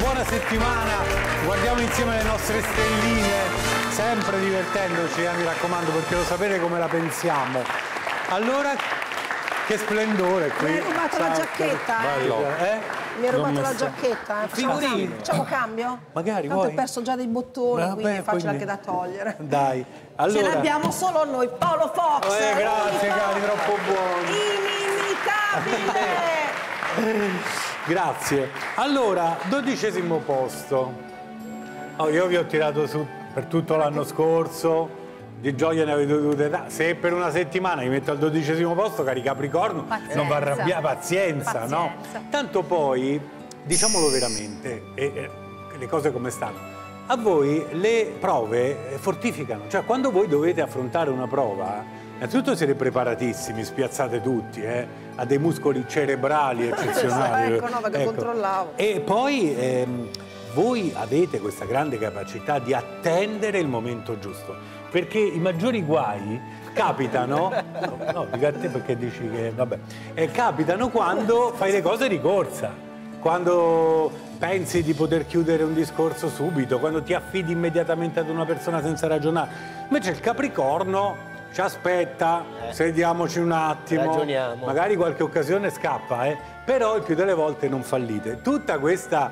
buona settimana, guardiamo insieme le nostre stelline, sempre divertendoci, mi raccomando, perché lo sapete come la pensiamo. Allora, che splendore qui. Mi hai rubato la giacchetta, Mi hai rubato la giacchetta, Facciamo cambio? Magari tanto vuoi? Ho perso già dei bottoni, quindi è facile anche da togliere. Dai, allora... Ce l'abbiamo solo noi, Paolo Fox. Grazie cari, troppo buoni. Inimitabile. Grazie. Allora, 12° posto. Oh, io vi ho tirato su per tutto l'anno scorso, di gioia ne avete dovute. Se per una settimana mi metto al 12° posto, cari Capricorno, non vi arrabbiate, pazienza, no? Tanto poi, diciamolo veramente, le cose come stanno. A voi le prove fortificano, cioè quando voi dovete affrontare una prova, innanzitutto siete preparatissimi, spiazzate tutti, ha dei muscoli cerebrali eccezionali. Ecco, no, perché controllavo. E poi voi avete questa grande capacità di attendere il momento giusto, perché i maggiori guai capitano, no, dico a te perché dici che, vabbè, capitano quando fai le cose di corsa, quando pensi di poter chiudere un discorso subito, quando ti affidi immediatamente ad una persona senza ragionare. Invece il Capricorno ci aspetta, sediamoci un attimo, ragioniamo. Magari qualche occasione scappa, però il più delle volte non fallite. Tutta questa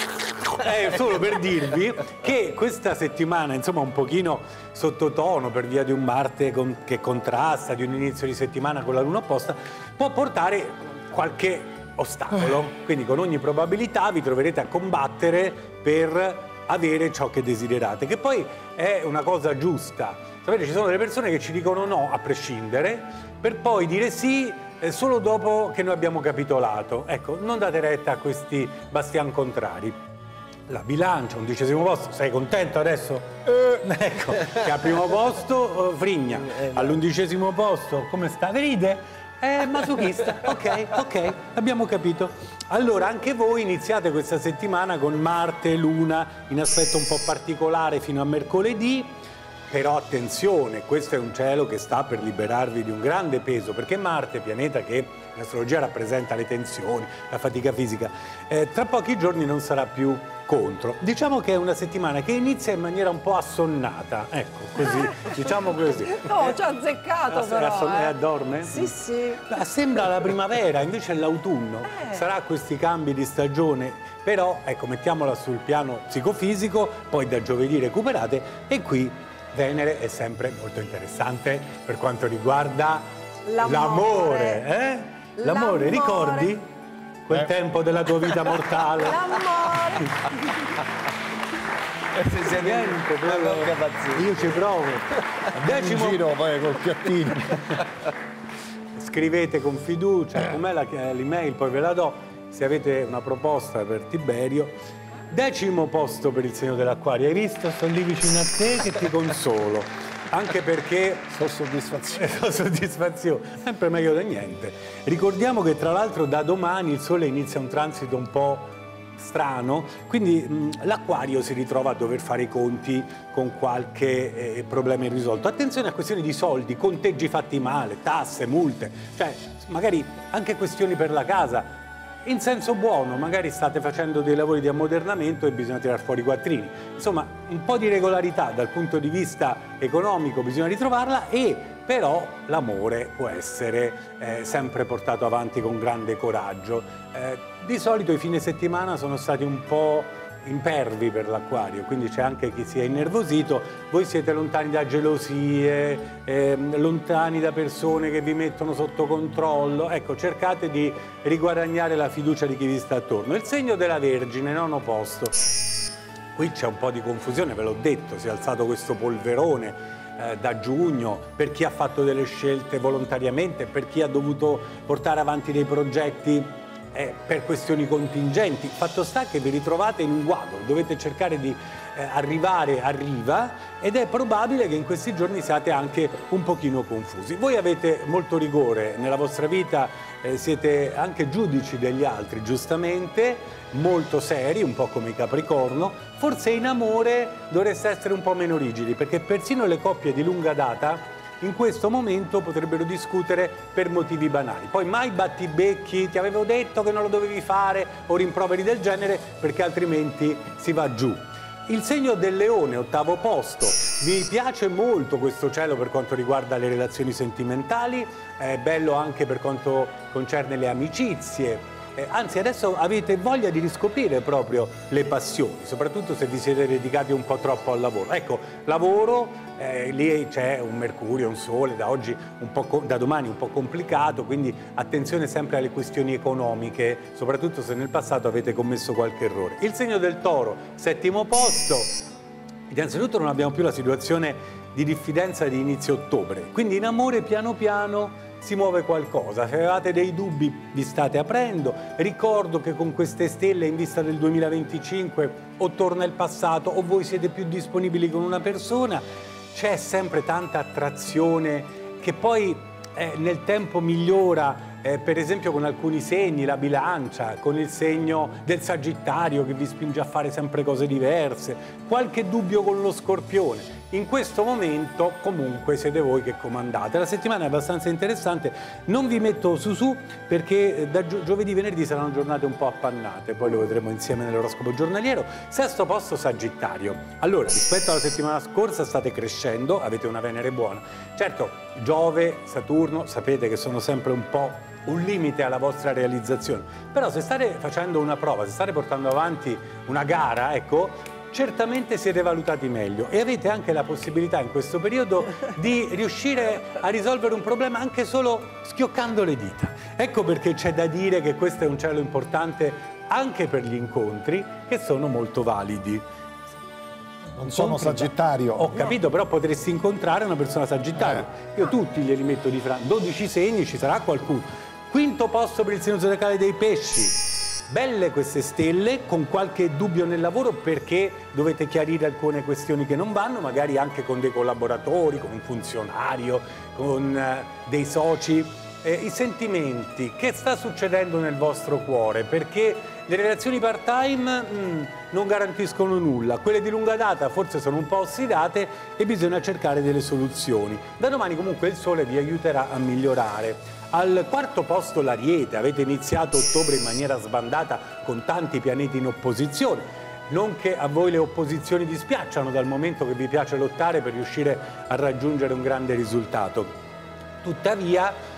è solo per dirvi che questa settimana, insomma, un pochino sottotono per via di un Marte che contrasta, di un inizio di settimana con la Luna opposta, può portare qualche ostacolo. Quindi con ogni probabilità vi troverete a combattere per avere ciò che desiderate, che poi è una cosa giusta. Sapete, ci sono delle persone che ci dicono no a prescindere, per poi dire sì solo dopo che noi abbiamo capitolato. Ecco, non date retta a questi bastian contrari. La Bilancia, 11° posto, sei contento adesso? Ecco, che al primo posto Frigna, all'11° posto, come sta? Ride? Masochista, ok, abbiamo capito. Allora, anche voi iniziate questa settimana con Marte e Luna in aspetto un po' particolare fino a mercoledì, però attenzione, questo è un cielo che sta per liberarvi di un grande peso, perché Marte, pianeta che in astrologia rappresenta le tensioni, la fatica fisica, tra pochi giorni non sarà più contro. Diciamo che è una settimana che inizia in maniera un po' assonnata, ecco, così, diciamo così. No, ci ha azzeccato però. Dorme? Sì, sì. Sembra la primavera, invece è l'autunno. Sarà questi cambi di stagione, però, ecco, mettiamola sul piano psicofisico, poi da giovedì recuperate, e qui Venere è sempre molto interessante per quanto riguarda l'amore. L'amore, ricordi? Quel tempo della tua vita mortale. L'amore. Io ci provo. In giro poi col piattino. Scrivete con fiducia, com'è l'email, poi ve la do, se avete una proposta per Tiberio. 10° posto per il segno dell'Acquario. Hai visto? Sto lì vicino a te che ti consolo. Anche perché sono soddisfazione, sempre meglio da niente. Ricordiamo che tra l'altro da domani il Sole inizia un transito un po' strano, quindi l'Acquario si ritrova a dover fare i conti con qualche problema irrisolto. Attenzione a questioni di soldi, conteggi fatti male, tasse, multe, cioè magari anche questioni per la casa. In senso buono, magari state facendo dei lavori di ammodernamento e bisogna tirare fuori i quattrini. Insomma, un po' di regolarità dal punto di vista economico bisogna ritrovarla, e però l'amore può essere sempre portato avanti con grande coraggio. Di solito i fine settimana sono stati un po' impervi per l'Acquario, quindi c'è anche chi si è innervosito. Voi siete lontani da gelosie, lontani da persone che vi mettono sotto controllo. Ecco, cercate di riguadagnare la fiducia di chi vi sta attorno. Il segno della Vergine, 9° posto. Qui c'è un po' di confusione, ve l'ho detto, si è alzato questo polverone da giugno per chi ha fatto delle scelte volontariamente, per chi ha dovuto portare avanti dei progetti per questioni contingenti. Fatto sta che vi ritrovate in un guado, dovete cercare di arrivare a riva, ed è probabile che in questi giorni siate anche un pochino confusi. Voi avete molto rigore nella vostra vita, siete anche giudici degli altri, giustamente, molto seri, un po' come i Capricorno. Forse in amore dovreste essere un po' meno rigidi, perché persino le coppie di lunga data in questo momento potrebbero discutere per motivi banali. Poi mai battibecchi, ti avevo detto che non lo dovevi fare, o rimproveri del genere, perché altrimenti si va giù. Il segno del leone, 8° posto. Mi piace molto questo cielo per quanto riguarda le relazioni sentimentali, è bello anche per quanto concerne le amicizie. Anzi, adesso avete voglia di riscoprire proprio le passioni, soprattutto se vi siete dedicati un po' troppo al lavoro. Ecco, lavoro, lì c'è un Mercurio, un Sole, da domani un po' complicato, quindi attenzione sempre alle questioni economiche, soprattutto se nel passato avete commesso qualche errore. Il segno del Toro, 7° posto. Innanzitutto non abbiamo più la situazione di diffidenza di inizio ottobre, quindi in amore piano piano si muove qualcosa. Se avevate dei dubbi vi state aprendo. Ricordo che con queste stelle in vista del 2025 o torna il passato o voi siete più disponibili con una persona, c'è sempre tanta attrazione che poi nel tempo migliora, per esempio con alcuni segni, la bilancia, con il segno del Sagittario che vi spinge a fare sempre cose diverse, qualche dubbio con lo Scorpione. In questo momento comunque siete voi che comandate. La settimana è abbastanza interessante, non vi metto su perché da giovedì venerdì saranno giornate un po' appannate, poi lo vedremo insieme nell'oroscopo giornaliero. 6° posto Sagittario. Allora, rispetto alla settimana scorsa state crescendo, avete una Venere buona. Certo, Giove, Saturno, sapete che sono sempre un po' un limite alla vostra realizzazione, però se state facendo una prova, se state portando avanti una gara, ecco, certamente siete valutati meglio e avete anche la possibilità in questo periodo di riuscire a risolvere un problema anche solo schioccando le dita. Ecco perché c'è da dire che questo è un cielo importante anche per gli incontri, che sono molto validi. Non sono Sagittario. Ho capito, però potresti incontrare una persona Sagittario. Io tutti glieli metto di fronte, 12 segni, ci sarà qualcuno. 5° posto per il segno zodiacale dei Pesci. Belle queste stelle, con qualche dubbio nel lavoro perché dovete chiarire alcune questioni che non vanno, magari anche con dei collaboratori, con un funzionario, con dei soci. I sentimenti, che sta succedendo nel vostro cuore? Perché le relazioni part-time non garantiscono nulla, quelle di lunga data forse sono un po' ossidate e bisogna cercare delle soluzioni. Da domani comunque il Sole vi aiuterà a migliorare. Al 4° posto l'Ariete, avete iniziato ottobre in maniera sbandata con tanti pianeti in opposizione. Non che a voi le opposizioni dispiacciano, dal momento che vi piace lottare per riuscire a raggiungere un grande risultato. Tuttavia,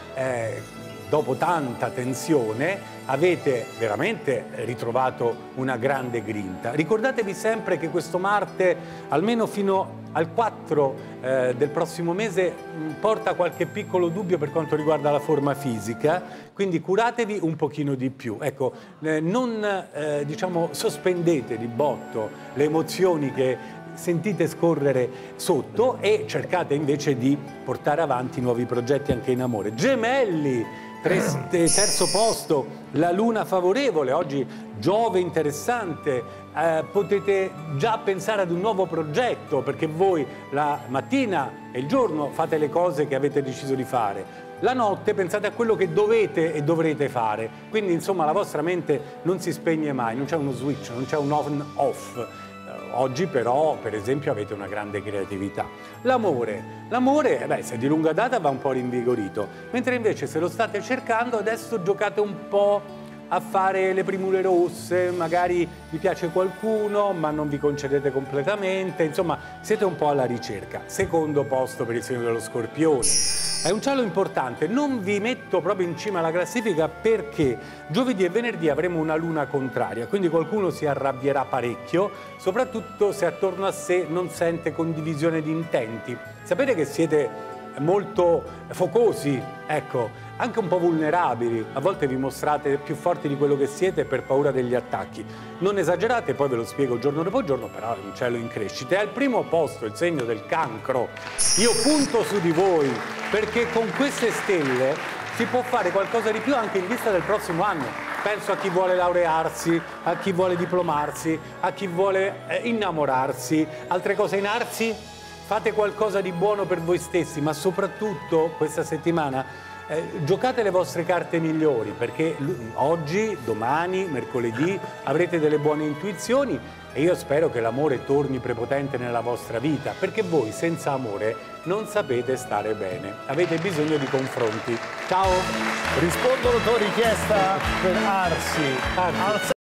dopo tanta tensione, avete veramente ritrovato una grande grinta. Ricordatevi sempre che questo Marte, almeno fino al 4 del prossimo mese, porta qualche piccolo dubbio per quanto riguarda la forma fisica, quindi curatevi un pochino di più. Ecco, non diciamo, sospendete di botto le emozioni che sentite scorrere sotto e cercate invece di portare avanti nuovi progetti anche in amore. Gemelli, 3° posto, la luna favorevole, oggi Giove interessante, potete già pensare ad un nuovo progetto perché voi la mattina e il giorno fate le cose che avete deciso di fare, la notte pensate a quello che dovete e dovrete fare, quindi insomma la vostra mente non si spegne mai, non c'è uno switch, non c'è un on-off. Oggi però, per esempio, avete una grande creatività. L'amore, se è di lunga data va un po' rinvigorito, mentre invece se lo state cercando adesso giocate un po' a fare le primule rosse, magari vi piace qualcuno ma non vi concedete completamente, insomma siete un po' alla ricerca. 2° posto per il segno dello Scorpione. È un cielo importante, non vi metto proprio in cima alla classifica perché giovedì e venerdì avremo una luna contraria, quindi qualcuno si arrabbierà parecchio, soprattutto se attorno a sé non sente condivisione di intenti. Sapete che siete molto focosi, ecco, anche un po' vulnerabili, a volte vi mostrate più forti di quello che siete per paura degli attacchi. Non esagerate, poi ve lo spiego giorno dopo giorno, però è un cielo in crescita. E al 1° posto il segno del Cancro. Io punto su di voi, perché con queste stelle si può fare qualcosa di più anche in vista del prossimo anno. Penso a chi vuole laurearsi, a chi vuole diplomarsi, a chi vuole innamorarsi, altre cose in arsi. Fate qualcosa di buono per voi stessi, ma soprattutto questa settimana giocate le vostre carte migliori, perché oggi, domani, mercoledì avrete delle buone intuizioni e io spero che l'amore torni prepotente nella vostra vita, perché voi senza amore non sapete stare bene, avete bisogno di confronti. Ciao! Rispondono tua richiesta per Arsi.